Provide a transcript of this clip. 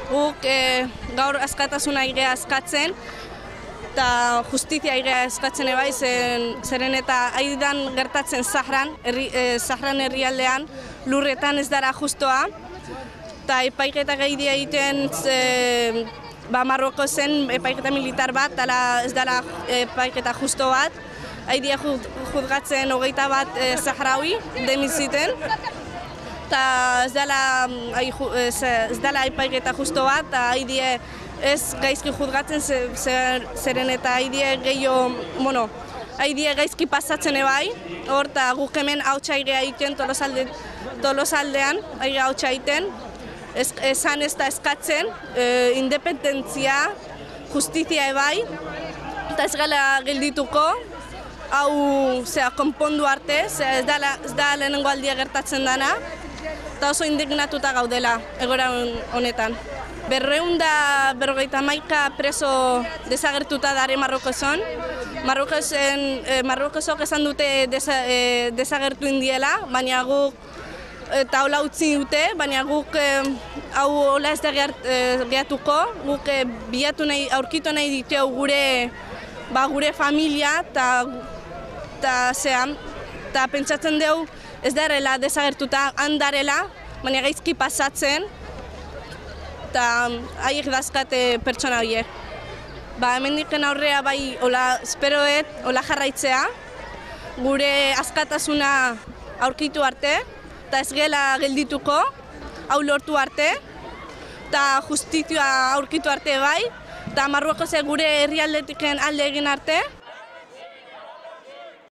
Guk gaur askatasuna igea eskatzen, eta justizia igea eskatzen ebai, zeren eta aidan gertatzen Sahran herrialdean, lurretan ez dara justoa, eta epaiketa gehiagia egiten Marroko zen epaiketa militar bat, ez dara epaiketa justo bat, haidea juzgatzen 21 sahraui demiziten, eta ez dela epaiketa justo bat, eta haidea ez gaizki juzgatzen zeren eta haidea gehiago, haidea gaizki pasatzen ebai, hor eta guk hemen hautsa igea egiten Tolosaldean, haidea hautsa egiten, esan ez da eskatzen, independentzia, justizia ebai, eta ez gala geldituko, hau konpondu arte, ez da lehenengo aldia gertatzen dana, eta oso indignatuta gaudela egoera honetan. 251 preso desagertuta dare Marrokozon. Marrokozok esan dute desagertu indiela, baina guk eta hola utzi dute, baina guk hau hola ez da gehatuko, guk aurkitu nahi ditu gure familia eta pentsatzen dugu ez darela desagertuta handarela, baina gaizki pasatzen eta haiek dazkate pertsona horiek. Hemendiken aurrea bai, esperoet, hola jarraitzea, gure askatasuna aurkitu arte, eta ez gela geldituko, hau lortu arte, eta justizioa aurkitu arte bai, eta Marrueko gure herrialdetiken alde egin arte.